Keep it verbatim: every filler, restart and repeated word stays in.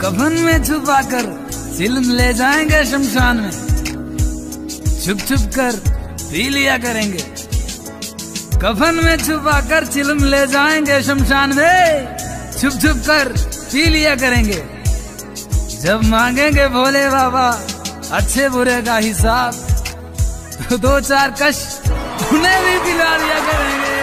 कफन में छुपा कर चिलम ले जाएंगे शमशान में, छुप छुप कर पी लिया करेंगे। कफन में छुपा कर चिलम ले जाएंगे शमशान में, छुप छुप कर पी लिया करेंगे। जब मांगेंगे भोले बाबा अच्छे बुरे का हिसाब, तो दो चार कश उन्हें भी पिला दिया करेंगे।